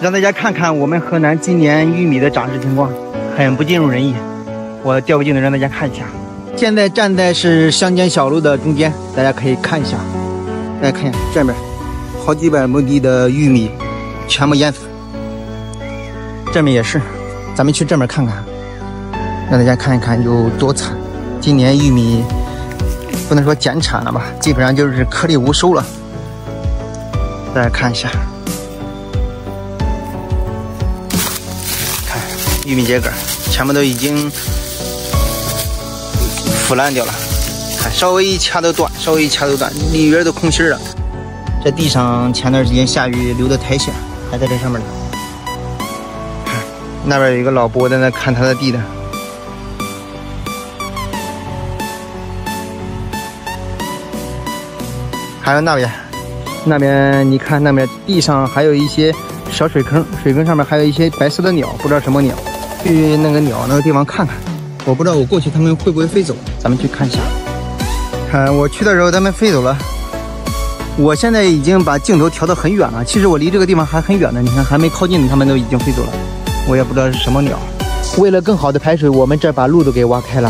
让大家看看我们河南今年玉米的长势情况，很不尽如人意。我调个镜头让大家看一下。现在站在是乡间小路的中间，大家可以看一下。大家看一下这边，好几百亩地的玉米全部淹死。这边也是，咱们去这边看看，让大家看一看有多惨。今年玉米不能说减产了吧，基本上就是颗粒无收了。大家看一下。玉米秸秆全部都已经腐烂掉了，看稍微一掐都断，稍微一掐都断，里边都空心了。这地上前段时间下雨流的苔藓还在这上面呢。看那边有一个老伯在那看他的地的，还有那边你看那边地上还有一些小水坑，水坑上面还有一些白色的鸟，不知道什么鸟。去那个鸟那个地方看看，我不知道我过去他们会不会飞走，咱们去看一下。看我去的时候他们飞走了，我现在已经把镜头调得很远了，其实我离这个地方还很远呢，你看还没靠近他们都已经飞走了，我也不知道是什么鸟。为了更好的排水，我们这把路都给挖开了，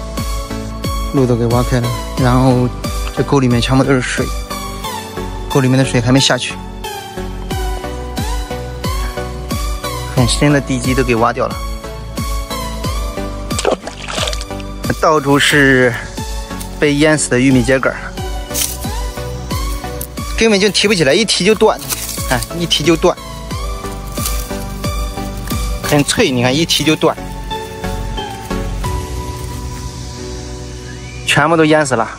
然后这沟里面全部都是水，沟里面的水还没下去，很深的地基都给挖掉了，到处是被淹死的玉米秸秆，根本就提不起来，一提就断，看一提就断，很脆，你看一提就断，全部都淹死了。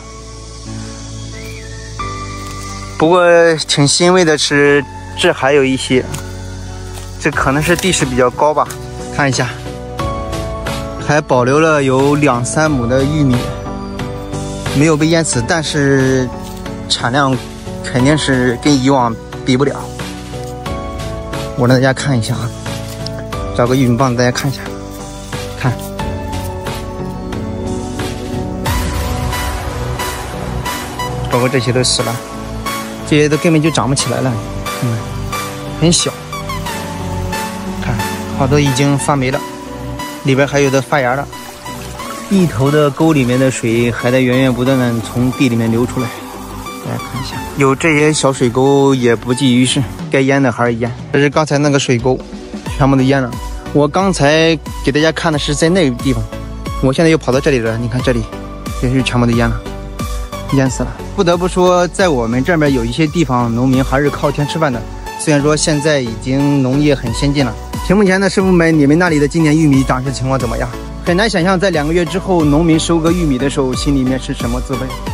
不过挺欣慰的是，这还有一些，这可能是地势比较高吧，看一下。还保留了有2、3亩的玉米，没有被淹死，但是产量肯定是跟以往比不了。我让大家看一下啊，找个玉米棒子大家看一下，看，包括这些都死了，这些都根本就长不起来了，很小，看好多已经发霉了。里边还有的发芽了，一头的沟里面的水还在源源不断的从地里面流出来，大家看一下，有这些小水沟也不济于事，该淹的还是淹。这是刚才那个水沟，全部都淹了。我刚才给大家看的是在那个地方，我现在又跑到这里了，你看这里也是全部都淹了，淹死了。不得不说，在我们这边有一些地方农民还是靠天吃饭的，虽然说现在已经农业很先进了。屏幕前的师傅们，你们那里的今年玉米长势情况怎么样？很难想象在2个月之后，农民收割玉米的时候，心里面是什么滋味。